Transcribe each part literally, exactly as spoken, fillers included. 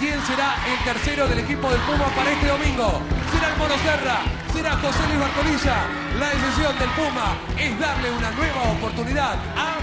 quién será el tercero del equipo del Puma para este domingo. ¿Será el Mono Serra? ¿Será José Luis Bartolilla? La decisión del Puma es darle una nueva oportunidad a...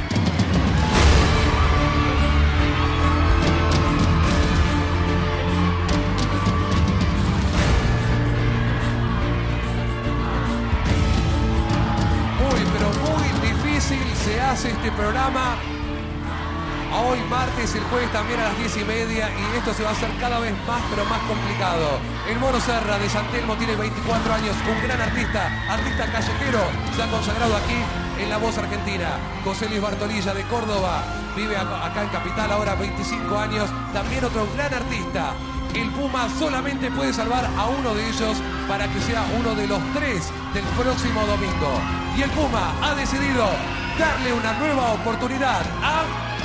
Muy, pero muy difícil se hace este programa. A hoy martes, el jueves también a las diez y media, y esto se va a hacer cada vez más, pero más complicado. El Mono Serra de San Telmo tiene veinticuatro años, un gran artista, artista callejero, se ha consagrado aquí en La Voz Argentina. José Luis Bartolilla de Córdoba, vive acá en Capital ahora veinticinco años, también otro gran artista. El Puma solamente puede salvar a uno de ellos para que sea uno de los tres del próximo domingo. Y el Puma ha decidido darle una nueva oportunidad a...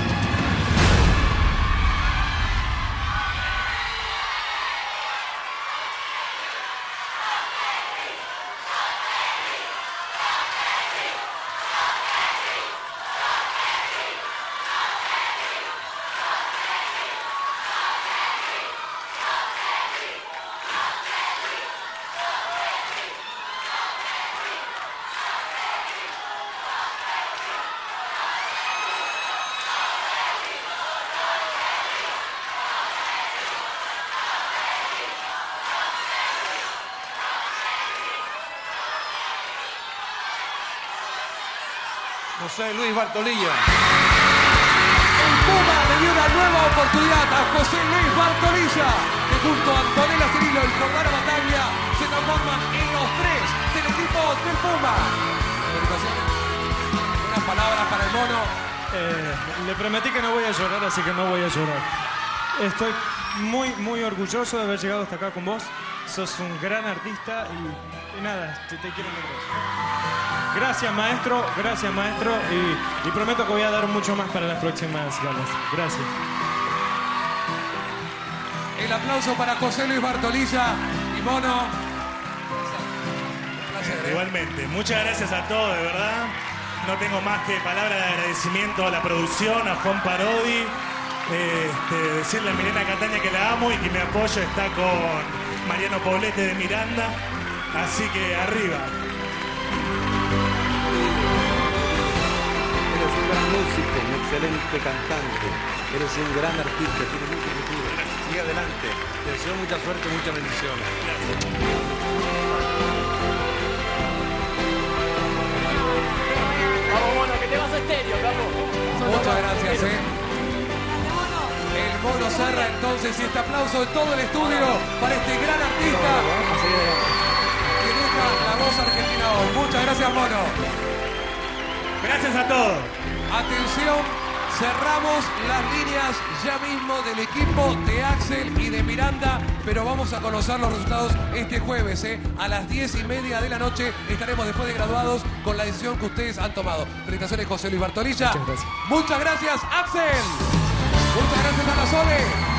José Luis Bartolilla. El Puma le dio una nueva oportunidad a José Luis Bartolilla, que junto a Antonella Cirilo y Jordana Bataglia se transforman en los tres del equipo del Puma. Unas palabras para el Mono. Eh, le prometí que no voy a llorar, así que no voy a llorar. Estoy muy, muy orgulloso de haber llegado hasta acá con vos. Sos un gran artista y, y nada, te, te quiero mucho. Gracias, maestro, gracias, maestro, y, y prometo que voy a dar mucho más para las próximas galas. Gracias. El aplauso para José Luis Bartolilla y Mono. Un placer, ¿eh? Igualmente, muchas gracias a todos, de verdad. No tengo más que palabras de agradecimiento a la producción, a Juan Parodi, eh, este, decirle a Milena Cataña que la amo y que mi apoyo está con Mariano Poblete de Miranda. Así que arriba. Eres un gran músico, un excelente cantante. Eres un gran artista, tienes mucho futuro. Sigue adelante. Te deseo mucha suerte y muchas bendiciones. Gracias. Vamos, Mono, que te vas a estéreo, vamos. Muchas gracias, ¿eh? El Mono Serra, entonces, y este aplauso de todo el estudio para este gran artista que deja La Voz Argentina hoy. Muchas gracias, Mono. Gracias a todos. Atención, cerramos las líneas ya mismo del equipo de Axel y de Miranda, pero vamos a conocer los resultados este jueves, ¿eh? A las diez y media de la noche estaremos después de graduados con la decisión que ustedes han tomado. Felicitaciones, José Luis Bartolilla. Muchas gracias. Muchas gracias, Axel. Muchas gracias a la Sole.